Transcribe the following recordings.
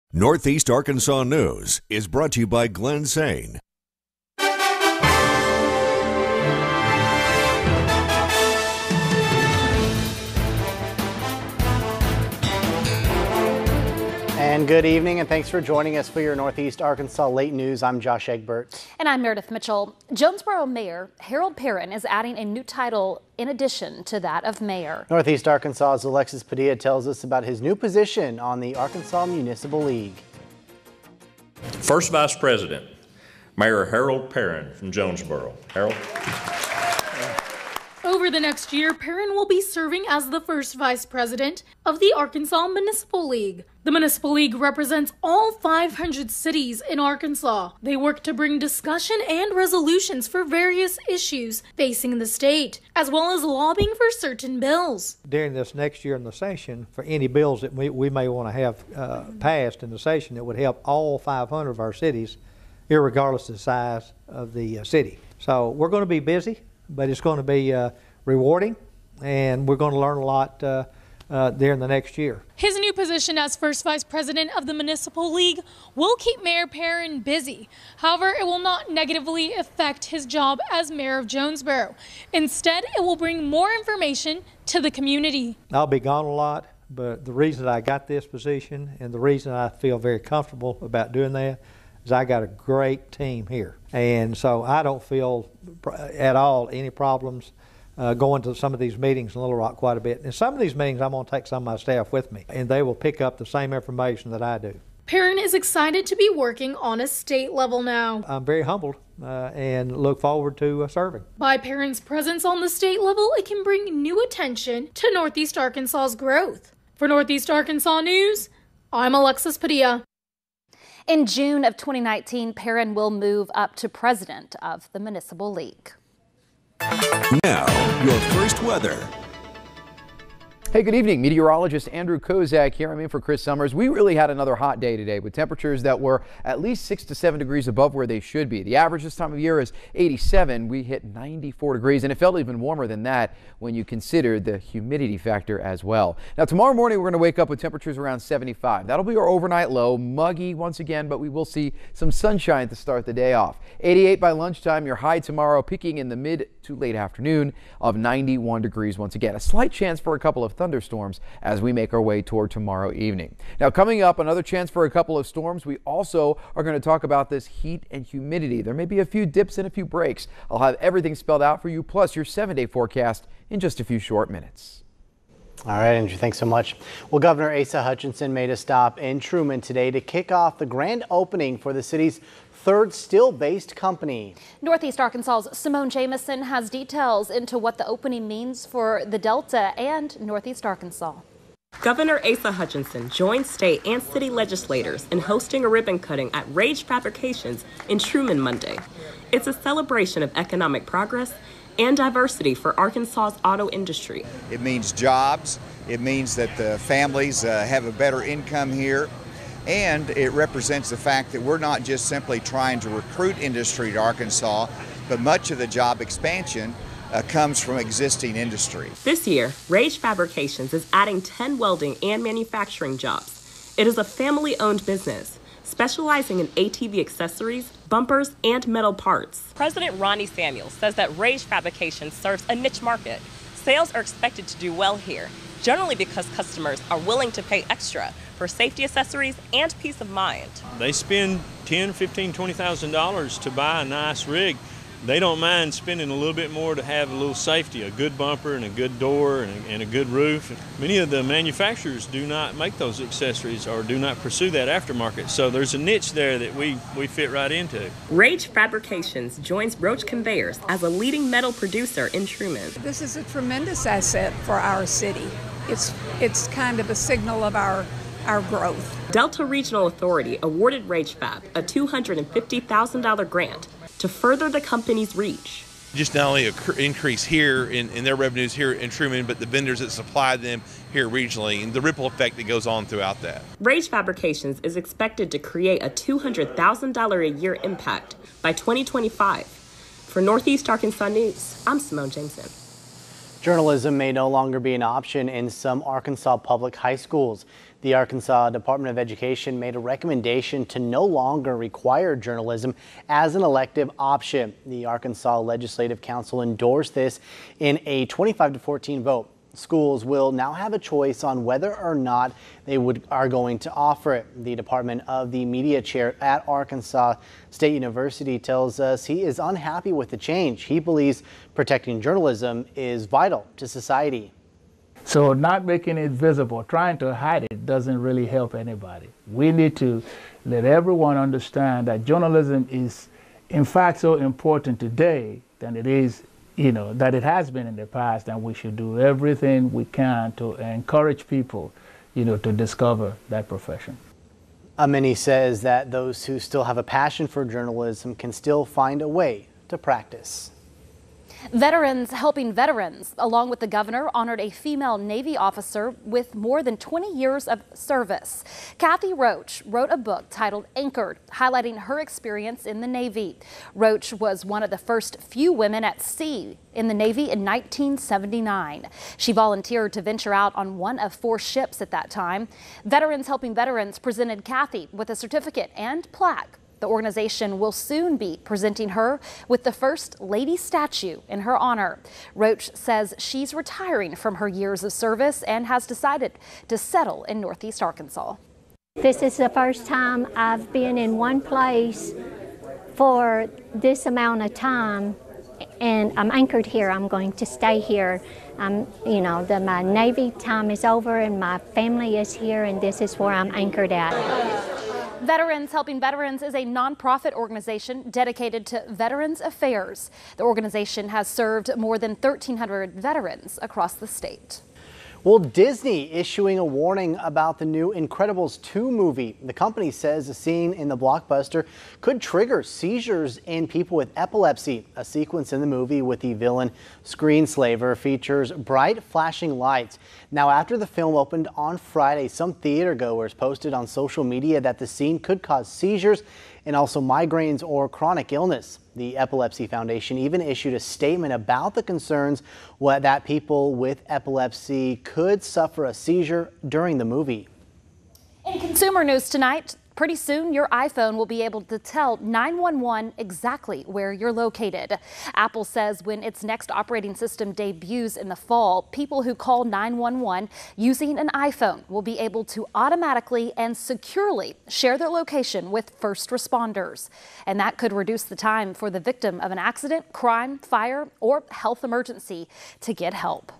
Northeast Arkansas News is brought to you by Glenn Sain. And good evening, and thanks for joining us for your Northeast Arkansas Late News. I'm Josh Egbert. And I'm Meredith Mitchell. Jonesboro Mayor Harold Perrin is adding a new title in addition to that of mayor. Northeast Arkansas's Alexis Padilla tells us about his new position on the Arkansas Municipal League. First Vice President, Mayor Harold Perrin from Jonesboro. Harold. Over the next year, Perrin will be serving as the first vice president of the Arkansas Municipal League. The Municipal League represents all 500 cities in Arkansas. They work to bring discussion and resolutions for various issues facing the state, as well as lobbying for certain bills. During this next year in the session, for any bills that we may want to have passed in the session that would help all 500 of our cities, irregardless of the size of the city. So we're going to be busy, but it's going to be rewarding, and we're going to learn a lot there in the next year. His new position as first vice president of the Municipal League will keep Mayor Perrin busy. However, it will not negatively affect his job as mayor of Jonesboro. Instead, it will bring more information to the community. I'll be gone a lot, but the reason I got this position and the reason I feel very comfortable about doing that is I got a great team here. And so I don't feel at all any problems going to some of these meetings in Little Rock quite a bit. In some of these meetings, I'm going to take some of my staff with me, and they will pick up the same information that I do. Perrin is excited to be working on a state level now. I'm very humbled and look forward to serving. By Perrin's presence on the state level, it can bring new attention to Northeast Arkansas's growth. For Northeast Arkansas News, I'm Alexis Padilla. In June of 2019, Perrin will move up to president of the Municipal League. Now, your first weather. Hey, good evening. Meteorologist Andrew Kozak here. I'm in for Chris Summers. We really had another hot day today with temperatures that were at least 6 to 7 degrees above where they should be. The average this time of year is 87. We hit 94 degrees, and it felt even warmer than that when you consider the humidity factor as well. Now, tomorrow morning, we're going to wake up with temperatures around 75. That'll be our overnight low. Muggy once again, but we will see some sunshine to start the day off. 88 by lunchtime. Your high tomorrow peaking in the mid to late afternoon of 91 degrees once again. A slight chance for a couple of thunderstorms as we make our way toward tomorrow evening. Now, coming up, another chance for a couple of storms. We also are going to talk about this heat and humidity. There may be a few dips and a few breaks. I'll have everything spelled out for you, plus your 7-day forecast in just a few short minutes. All right, Andrew, thanks so much. Well, Governor Asa Hutchinson made a stop in Trumann today to kick off the grand opening for the city's third steel-based company. Northeast Arkansas's Simone Jamison has details into what the opening means for the Delta and Northeast Arkansas. Governor Asa Hutchinson joined state and city legislators in hosting a ribbon cutting at Rage Fabrications in Trumann Monday. It's a celebration of economic progress and diversity for Arkansas's auto industry. It means jobs. It means that the families have a better income here. And it represents the fact that we're not just simply trying to recruit industry to Arkansas, but much of the job expansion comes from existing industry. This year, Rage Fabrications is adding 10 welding and manufacturing jobs. It is a family-owned business, specializing in ATV accessories, bumpers, and metal parts. President Ronnie Samuels says that Rage Fabrications serves a niche market. Sales are expected to do well here, generally because customers are willing to pay extra for safety accessories and peace of mind. They spend $10,000, $15,000, $20,000 to buy a nice rig. They don't mind spending a little bit more to have a little safety, a good bumper and a good door and a good roof. Many of the manufacturers do not make those accessories or do not pursue that aftermarket. So there's a niche there that we fit right into. Rage Fabrications joins Roach Conveyors as a leading metal producer in Trumann. This is a tremendous asset for our city. It's kind of a signal of our growth. Delta Regional Authority awarded Rage Fab a $250,000 grant to further the company's reach. Just not only an increase here in their revenues here in Trumann, but the vendors that supply them here regionally and the ripple effect that goes on throughout that. Rage Fabrications is expected to create a $200,000 a year impact by 2025. For Northeast Arkansas News, I'm Simone Jameson. Journalism may no longer be an option in some Arkansas public high schools. The Arkansas Department of Education made a recommendation to no longer require journalism as an elective option. The Arkansas Legislative Council endorsed this in a 25-14 vote. Schools will now have a choice on whether or not they are going to offer it. The Department of the Media chair at Arkansas State University tells us he is unhappy with the change. He believes protecting journalism is vital to society. So not making it visible, trying to hide it, doesn't really help anybody. We need to let everyone understand that journalism is in fact so important today than it is, that it has been in the past, and we should do everything we can to encourage people, to discover that profession. Amini says that those who still have a passion for journalism can still find a way to practice. Veterans Helping Veterans, along with the governor, honored a female Navy officer with more than 20 years of service. Kathy Roach wrote a book titled Anchored, highlighting her experience in the Navy. Roach was one of the first few women at sea in the Navy in 1979. She volunteered to venture out on one of 4 ships at that time. Veterans Helping Veterans presented Kathy with a certificate and plaque. The organization will soon be presenting her with the First Lady statue in her honor. Roach says she's retiring from her years of service and has decided to settle in Northeast Arkansas. This is the first time I've been in one place for this amount of time, and I'm anchored here. I'm going to stay here. My Navy time is over and my family is here, and this is where I'm anchored at. Veterans Helping Veterans is a nonprofit organization dedicated to veterans affairs. The organization has served more than 1,300 veterans across the state. Well, Disney issuing a warning about the new Incredibles 2 movie. The company says a scene in the blockbuster could trigger seizures in people with epilepsy. A sequence in the movie with the villain Screenslaver features bright flashing lights. Now, after the film opened on Friday, some theater goers posted on social media that the scene could cause seizures and also migraines or chronic illness. The Epilepsy Foundation even issued a statement about the concerns that people with epilepsy could suffer a seizure during the movie. In consumer news tonight, pretty soon your iPhone will be able to tell 911 exactly where you're located. Apple says when its next operating system debuts in the fall, people who call 911 using an iPhone will be able to automatically and securely share their location with first responders. And that could reduce the time for the victim of an accident, crime, fire, or health emergency to get help.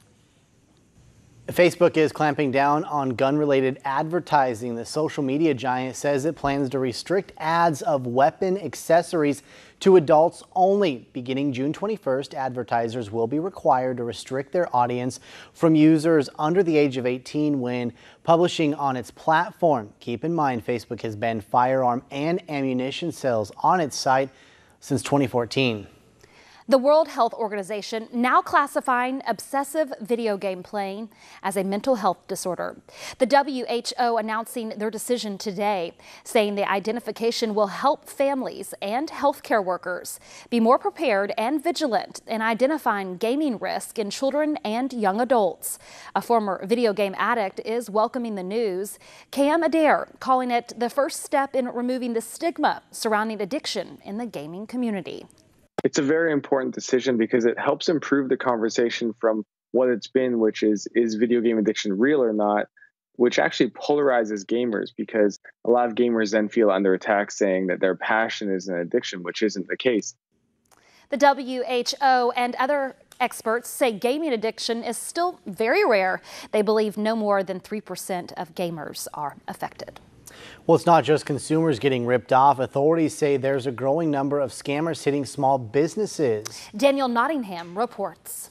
Facebook is clamping down on gun-related advertising. The social media giant says it plans to restrict ads of weapon accessories to adults only. Beginning June 21st, advertisers will be required to restrict their audience from users under the age of 18 when publishing on its platform. Keep in mind, Facebook has banned firearm and ammunition sales on its site since 2014. The World Health Organization now classifying obsessive video game playing as a mental health disorder. The WHO announcing their decision today, saying the identification will help families and healthcare workers be more prepared and vigilant in identifying gaming risk in children and young adults. A former video game addict is welcoming the news. Cam Adair calling it the first step in removing the stigma surrounding addiction in the gaming community. It's a very important decision because it helps improve the conversation from what it's been, which is video game addiction real or not, which actually polarizes gamers because a lot of gamers then feel under attack saying that their passion is an addiction, which isn't the case. The WHO and other experts say gaming addiction is still very rare. They believe no more than 3% of gamers are affected. Well, it's not just consumers getting ripped off. Authorities say there's a growing number of scammers hitting small businesses. Daniel Nottingham reports.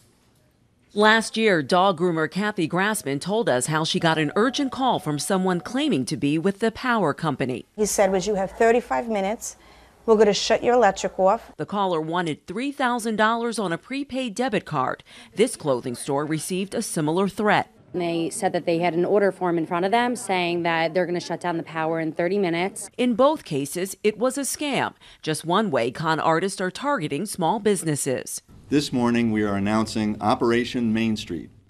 Last year, dog groomer Kathy Grassman told us how she got an urgent call from someone claiming to be with the power company. He said, "You have 35 minutes. We're going to shut your electric off." The caller wanted $3,000 on a prepaid debit card. This clothing store received a similar threat. They said that they had an order form in front of them saying that they're going to shut down the power in 30 minutes. In both cases, it was a scam. Just one way con artists are targeting small businesses. This morning, we are announcing Operation Main Street.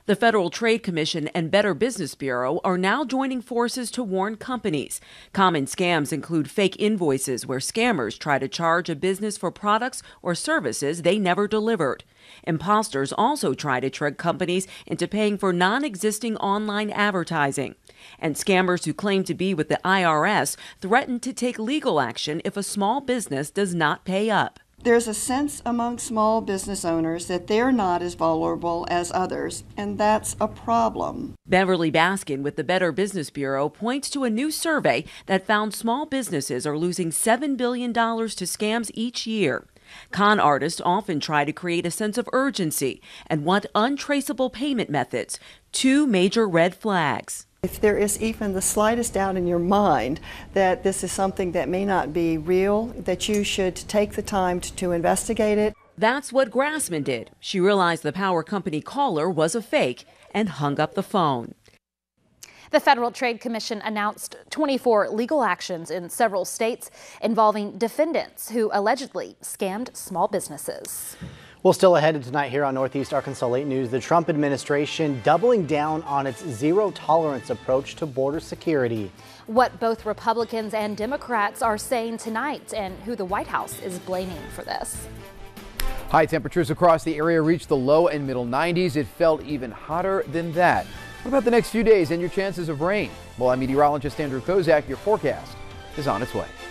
The Federal Trade Commission and Better Business Bureau are now joining forces to warn companies. Common scams include fake invoices where scammers try to charge a business for products or services they never delivered. Imposters also try to trick companies into paying for non-existing online advertising. And scammers who claim to be with the IRS threaten to take legal action if a small business does not pay up. There's a sense among small business owners that they're not as vulnerable as others, and that's a problem. Beverly Baskin with the Better Business Bureau points to a new survey that found small businesses are losing $7 billion to scams each year. Con artists often try to create a sense of urgency and want untraceable payment methods, two major red flags. If there is even the slightest doubt in your mind that this is something that may not be real, that you should take the time to investigate it. That's what Grassman did. She realized the power company caller was a fake and hung up the phone. The Federal Trade Commission announced 24 legal actions in several states involving defendants who allegedly scammed small businesses. Well, still ahead tonight here on Northeast Arkansas Late News, the Trump administration doubling down on its zero-tolerance approach to border security. What both Republicans and Democrats are saying tonight and who the White House is blaming for this. High temperatures across the area reached the low and middle 90s. It felt even hotter than that. What about the next few days and your chances of rain? Well, I'm meteorologist Andrew Kozak. Your forecast is on its way.